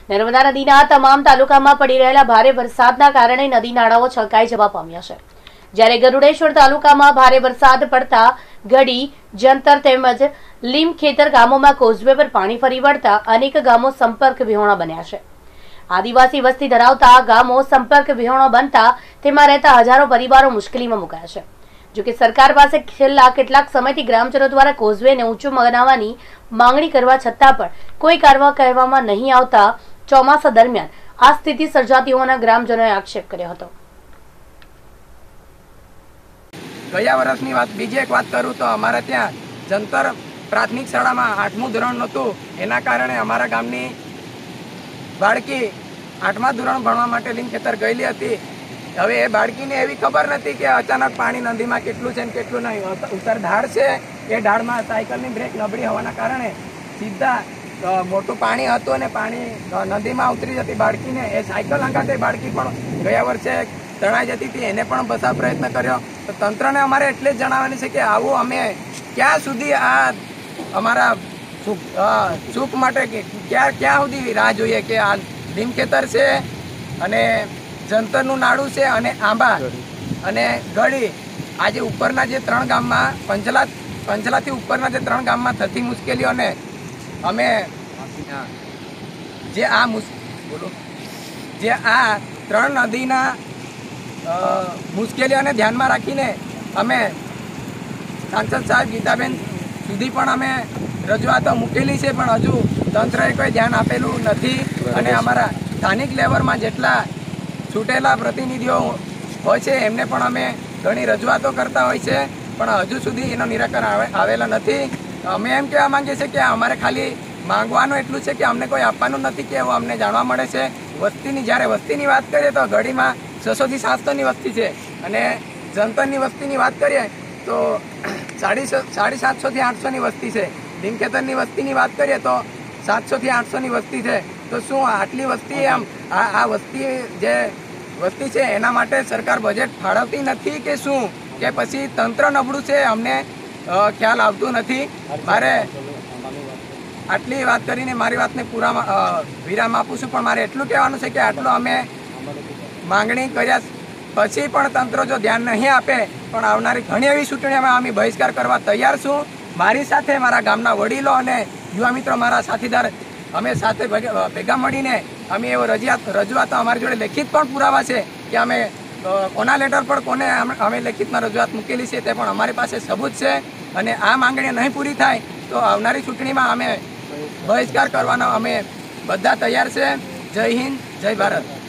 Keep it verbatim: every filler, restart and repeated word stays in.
નર્મદા નદીના તમામ તાલુકામાં પડી રહેલા ભારે વરસાદના કારણે નદી નાળાઓ છલકાઈ જવા પામ્યા છે। જ્યારે ગરુડેશ્વર તાલુકામાં ભારે વરસાદ પડતા ગડી, જંતર તેમજ લીમખેતર ગામોમાં કોઝવે પર પાણી ફરી વળતા અનેક ગામો સંપર્ક વિહોણા બન્યા છે। આદિવાસી વસ્તી ધરાવતા ગામો સંપર્ક વિહોણા બનતા તેમાં રહેતા હજારો પરિવારો મુશ્કેલીમાં મુકાયા છે। જોકે સરકાર પાસે છેલ્લા કેટલાક સમયથી ગ્રામજનો દ્વારા કોઝવેને ઊંચું બનાવવાની માંગણી કરવા છતાં પણ કોઈ કાર્યવાહી કરવામાં નહીં આવતા ચોમાસા દરમિયાન આ સ્થિતિ સર્જાતી હોવાના ગ્રામજનોએ આક્ષેપ કર્યો હતો। ગયા વર્ષની વાત બીજી એક વાત કરું તો અમારા ત્યાં જંતર પ્રાથમિક શાળામાં આઠમું ધોરણ નહોતું, એના કારણે અમારા ગામની બાળકી આઠમા ધોરણ ભણવા માટે લીમખેતર ગયેલી હતી। હવે એ બાળકીને એવી ખબર નથી કે અચાનક પાણી નદીમાં કેટલું છે ને કેટલું નહીં। ઉત્તર ઢાળ છે, એ ઢાળમાં સાયકલની બ્રેક નબળી હોવાના કારણે સીધા મોટું પાણી હતું અને પાણી નદીમાં ઉતરી જતી બાળકીને એ સાયકલ અંગાતે બાળકી પણ ગયા વર્ષે તણાઈ જતી હતી, એને પણ બસા પ્રયત્ન કર્યો। તો તંત્રને અમારે એટલે જ જણાવવાની છે કે આવું અમે ક્યાં સુધી આ અમારા ચૂપ માટે ક્યાં ક્યાં સુધી રાહ જોઈએ કે આ લીમખેતર છે અને જંતરનું નાડું છે અને આંબા અને ગળી, આજે ઉપરના જે ત્રણ ગામમાં પંચલા પંચલાથી ઉપરના જે ત્રણ ગામમાં થતી મુશ્કેલીઓને અમે જે આ બોલો જે આ ત્રણ નદીના મુશ્કેલીઓને ધ્યાનમાં રાખીને અમે સાંસદ સાહેબ ગીતાબેન સુધી પણ અમે રજૂઆતો મૂકેલી છે, પણ હજુ તંત્રએ કોઈ ધ્યાન આપેલું નથી। અને અમારા સ્થાનિક લેવલમાં જેટલા છૂટેલા પ્રતિનિધિઓ હોય છે એમને પણ અમે ઘણી રજૂઆતો કરતા હોય છે, પણ હજુ સુધી એનો નિરાકરણ આવેલા નથી। અમે એમ કહેવા માંગીએ છીએ કે અમારે ખાલી માંગવાનું એટલું છે કે અમને કોઈ આપવાનું નથી કે એવું અમને જાણવા મળે છે। વસ્તીની જ્યારે વસ્તીની વાત કરીએ તો ગઢીમાં છસોથી સાતસોની વસ્તી છે અને જંતરની વસ્તીની વાત કરીએ તો સાડી સાડી સાતસોથી આઠસોની વસ્તી છે। લીમખેતરની વસ્તીની વાત કરીએ તો સાતસોથી આઠસોની વસ્તી છે। તો શું આટલી વસ્તી આમ આ આ વસ્તી જે વસ્તી છે એના માટે સરકાર બજેટ ફાળવતી નથી કે શું, કે પછી તંત્ર નબળું છે અમને ખ્યાલ આવતું નથી। મારે આટલી વાત કરીને મારી વાતને પૂરા વિરામ આપું છું, પણ મારે એટલું કહેવાનું છે કે આટલું અમે માંગણી કર્યા પછી પણ તંત્ર જો ધ્યાન નહીં આપે પણ આવનારી ઘણી એવી ચૂંટણીઓમાં અમે બહિષ્કાર કરવા તૈયાર છું। મારી સાથે મારા ગામના વડીલો અને યુવા મિત્રો, મારા સાથીદાર, અમે સાથે ભેગા મળીને અમે એવો રજૂઆત રજૂઆતો અમારી જોડે લેખિત પણ પુરાવા છે કે અમે કોના લેટર પર કોને અમે લેખિતમાં રજૂઆત મૂકેલી છે તે પણ અમારી પાસે સબૂત છે। અને આ માંગણી નહીં પૂરી થાય તો આવનારી ચૂંટણીમાં અમે બહિષ્કાર કરવાના અમે બધા તૈયાર છે। જય હિન્દ, જય ભારત।